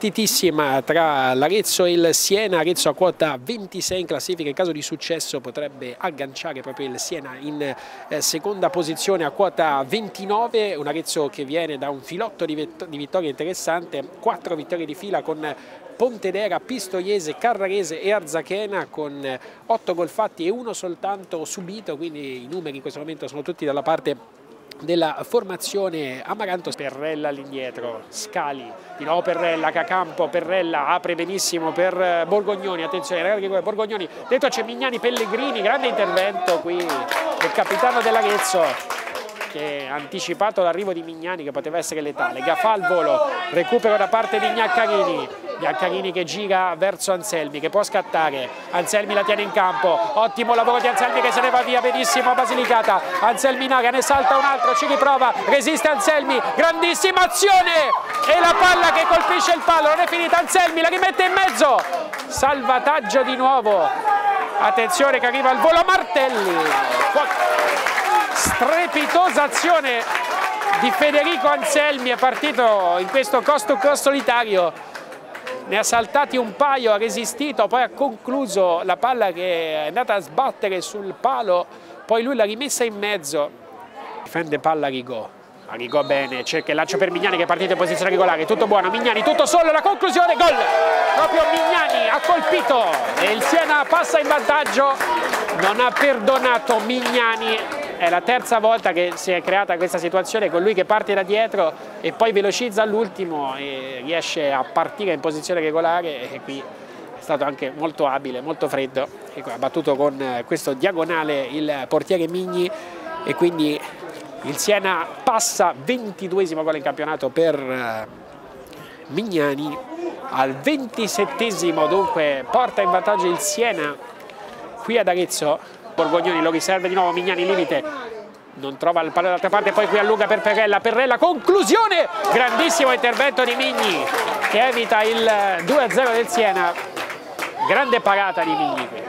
partitissima tra l'Arezzo e il Siena. Arezzo a quota 26 in classifica, in caso di successo potrebbe agganciare proprio il Siena in seconda posizione a quota 29, un Arezzo che viene da un filotto di vittorie interessante, 4 vittorie di fila con Pontedera, Pistoiese, Carrarese e Arzachena, con 8 gol fatti e 1 soltanto subito, quindi i numeri in questo momento sono tutti dalla parte della formazione Amaranto. Perrella all'indietro, Scali, di nuovo Perrella, Cacampo, Perrella apre benissimo per Borgognoni, attenzione ragazzi, Borgognoni, dentro c'è Mignani, Pellegrini, grande intervento qui del capitano dell'Arezzo che ha anticipato l'arrivo di Mignani che poteva essere letale. Gaffà al volo, recupero da parte di Gnaccarini che gira verso Anselmi che può scattare, Anselmi la tiene in campo, ottimo lavoro di Anselmi che se ne va via benissimo a Basilicata, Anselmi in aria, ne salta un altro, ci riprova, resiste Anselmi, grandissima azione e la palla che colpisce il palo, non è finita, Anselmi la rimette in mezzo, salvataggio di nuovo, attenzione che arriva al volo Martelli, strepitosa azione di Federico Anselmi, è partito in questo cost to cost solitario, ne ha saltati un paio, ha resistito, poi ha concluso la palla che è andata a sbattere sul palo, poi lui l'ha rimessa in mezzo, difende palla Rigò bene, cerca il lancio per Mignani che è partito in posizione regolare, tutto buono, Mignani tutto solo, la conclusione, gol! Proprio Mignani ha colpito e il Siena passa in vantaggio, non ha perdonato Mignani, è la terza volta che si è creata questa situazione con lui che parte da dietro e poi velocizza all'ultimo e riesce a partire in posizione regolare e qui è stato anche molto abile, molto freddo, ecco, ha battuto con questo diagonale il portiere Migni e quindi il Siena passa, 22esimo gol in campionato per Mignani, al 27esimo dunque porta in vantaggio il Siena qui ad Arezzo. Borgognoni lo riserva di nuovo, Mignani limite, non trova il pallone dall'altra parte, poi qui allunga per Perrella, conclusione, grandissimo intervento di Migni che evita il 2-0 del Siena, grande parata di Migni qui.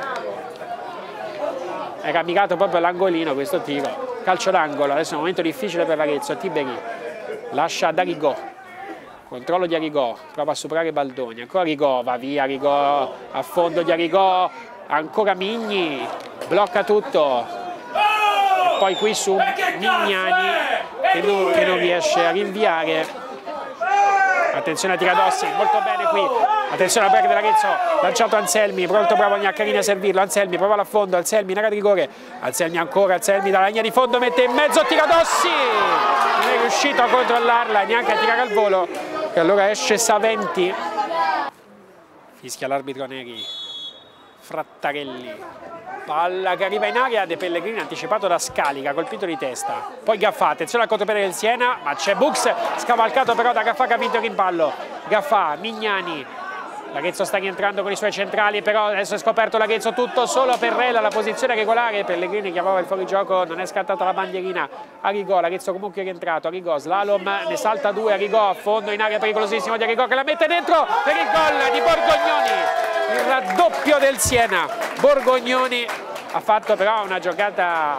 Era amicato proprio all'angolino questo tiro, calcio d'angolo, adesso è un momento difficile per l'Arezzo, Tiberi lascia da Rigò, controllo di Rigò, prova a superare Baldoni, ancora Rigò, va via Rigò, a fondo di Rigò, ancora Migni, blocca tutto, e poi qui su Mignani che non riesce a rinviare, attenzione a Tiradossi, molto bene qui, attenzione al break dell'Arezzo, lanciato Anselmi, pronto bravo Gnaccarini a servirlo, Anselmi prova all'affondo, Anselmi in area di rigore, Anselmi ancora, Anselmi dalla linea di fondo mette in mezzo Tiradossi, non è riuscito a controllarla, neanche a tirare al volo, e allora esce Saventi, fischia l'arbitro Neri. Frattarelli, palla che arriva in aria, De Pellegrini anticipato da Scali che ha colpito di testa, poi Gaffà, attenzione al contropiede del Siena, ma c'è Bux, scavalcato però da Gaffà che ha vinto il rimpallo, Gaffà, Mignani, l'Arezzo sta rientrando con i suoi centrali, però adesso è scoperto l'Arezzo, tutto solo Perrella, la posizione regolare, Pellegrini chiamava il fuorigioco, non è scattata la bandierina, Arrigò, l'Arezzo comunque è rientrato, Arrigò, slalom, ne salta 2, Arrigò a fondo in area pericolosissimo di Arrigò che la mette dentro per il gol di Borgognoni. Il raddoppio del Siena, Borgognoni ha fatto però una giocata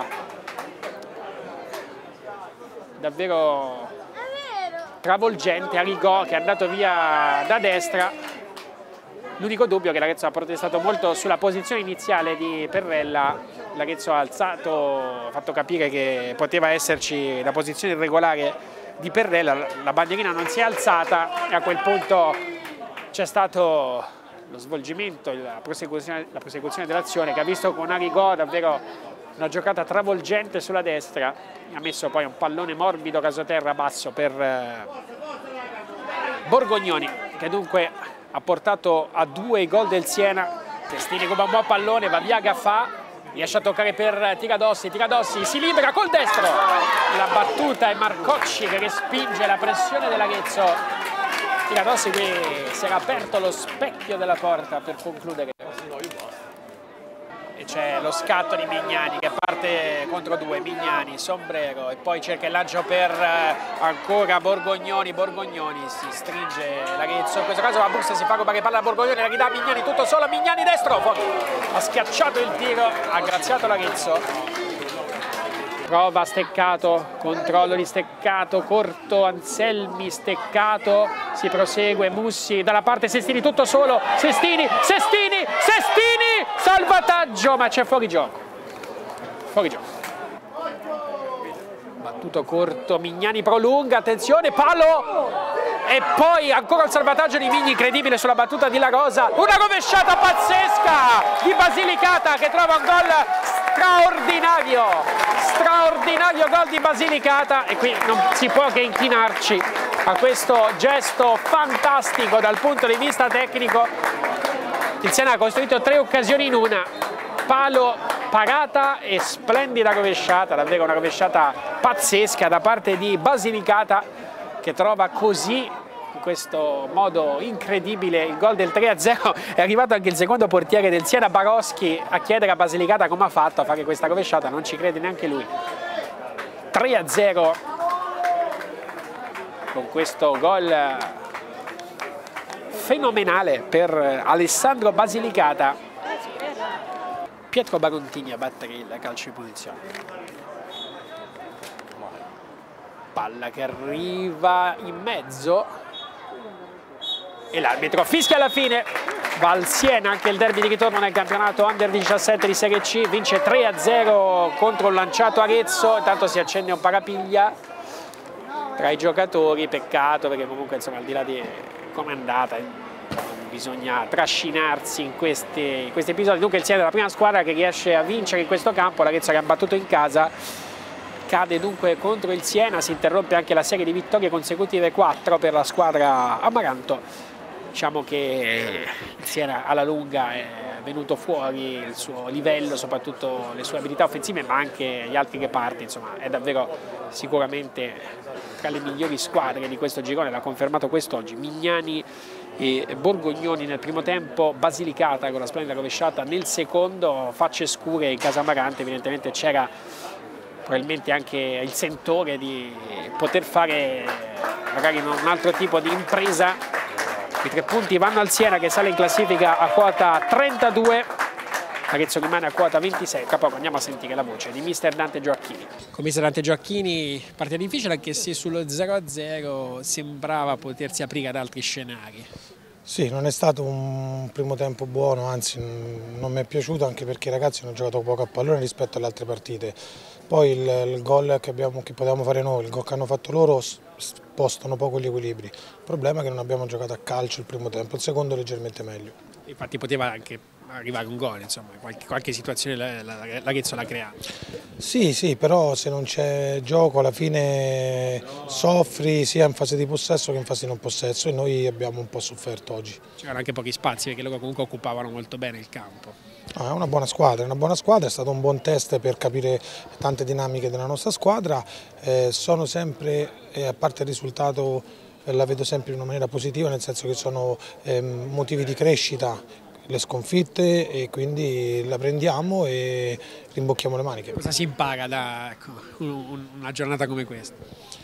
davvero travolgente, Arrigò che è andato via da destra, l'unico dubbio è che l'Arezzo ha protestato molto sulla posizione iniziale di Perrella, l'Arezzo ha alzato, ha fatto capire che poteva esserci la posizione irregolare di Perrella, la bandierina non si è alzata e a quel punto c'è stato lo svolgimento, la prosecuzione dell'azione che ha visto con Arrigò davvero una giocata travolgente sulla destra, ha messo poi un pallone morbido casoterra basso per Borgognoni che dunque ha portato a 2 i gol del Siena, Testini come un buon pallone, va via Gaffà, riesce a toccare per Tiradossi, Tiradossi si libera col destro, la battuta è Marcocci che respinge la pressione dell'Arezzo. Tiradossi qui si era aperto lo specchio della porta per concludere e c'è lo scatto di Mignani che parte contro 2, Mignani, Sombrero e poi cerca il lancio per ancora Borgognoni, si stringe l'Arezzo, in questo caso la Bursa si fa rubare palla a Borgognoni, la ridà Mignani tutto solo, Mignani destro, ha schiacciato il tiro, ha graziato l'Arezzo. prova Steccato, controllo di Steccato, corto, Anselmi, Steccato, si prosegue, Mussi, dalla parte Sestini tutto solo, Sestini, salvataggio, ma c'è fuori gioco, battuto corto, Mignani prolunga, attenzione, palo, e poi ancora il salvataggio di Migni, incredibile sulla battuta di La Rosa, una rovesciata pazzesca di Basilicata che trova un gol straordinario gol di Basilicata, e qui non si può che inchinarci a questo gesto fantastico dal punto di vista tecnico. Il Siena ha costruito 3 occasioni in una, palo, parata e splendida rovesciata, davvero una rovesciata pazzesca da parte di Basilicata, che trova così, in questo modo incredibile, il gol del 3-0. È arrivato anche il secondo portiere del Siena, Baroschi, a chiedere a Basilicata come ha fatto a fare questa rovesciata, non ci crede neanche lui. 3-0 con questo gol fenomenale per Alessandro Basilicata. Pietro Barontini a battere il calcio di punizione. Palla che arriva in mezzo e l'arbitro fischia alla fine. Va al Siena anche il derby di ritorno nel campionato Under 17 di Serie C, vince 3-0 contro un lanciato Arezzo. Intanto si accende un parapiglia tra i giocatori, peccato perché comunque insomma al di là di come è andata bisogna trascinarsi in questi episodi. Dunque il Siena è la prima squadra che riesce a vincere in questo campo, l'Arezzo che ha battuto in casa cade dunque contro il Siena, si interrompe anche la serie di vittorie consecutive, 4 per la squadra Amaranto. Diciamo che il Siena alla lunga è venuto fuori il suo livello, soprattutto le sue abilità offensive, ma anche gli altri reparti, insomma è davvero sicuramente tra le migliori squadre di questo girone, l'ha confermato quest'oggi. Mignani e Borgognoni nel primo tempo, Basilicata con la splendida rovesciata nel secondo, facce scure in casa Amarante. Evidentemente c'era probabilmente anche il sentore di poter fare magari un altro tipo di impresa. I 3 punti vanno al Siena che sale in classifica a quota 32, Arezzo rimane a quota 26. Tra poco andiamo a sentire la voce di mister Dante Gioacchini. Con mister Dante Gioacchini, partita difficile anche se sullo 0-0 sembrava potersi aprire ad altri scenari. Sì, non è stato un primo tempo buono, anzi non mi è piaciuto, anche perché i ragazzi hanno giocato poco a pallone rispetto alle altre partite. Poi il gol che potevamo fare noi, il gol che hanno fatto loro spostano poco gli equilibri. Il problema è che non abbiamo giocato a calcio il primo tempo, il secondo leggermente meglio. Infatti poteva anche arrivare un gol, insomma, qualche situazione l'Arezzo l'ha creata. Sì, però se non c'è gioco alla fine soffri sia in fase di possesso che in fase di non possesso, e noi abbiamo un po' sofferto oggi. C'erano anche pochi spazi perché loro comunque occupavano molto bene il campo. È una buona squadra, è stato un buon test per capire tante dinamiche della nostra squadra. Sono sempre, a parte il risultato, la vedo sempre in una maniera positiva, nel senso che sono motivi di crescita le sconfitte, e quindi la prendiamo e rimbocchiamo le maniche. Cosa si impara da una giornata come questa?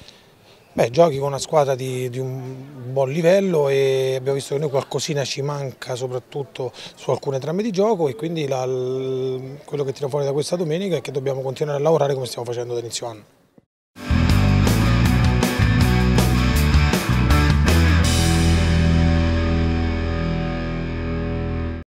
Beh, giochi con una squadra di un buon livello, e abbiamo visto che noi qualcosina ci manca soprattutto su alcune trame di gioco, e quindi quello che tira fuori da questa domenica è che dobbiamo continuare a lavorare come stiamo facendo da inizio anno.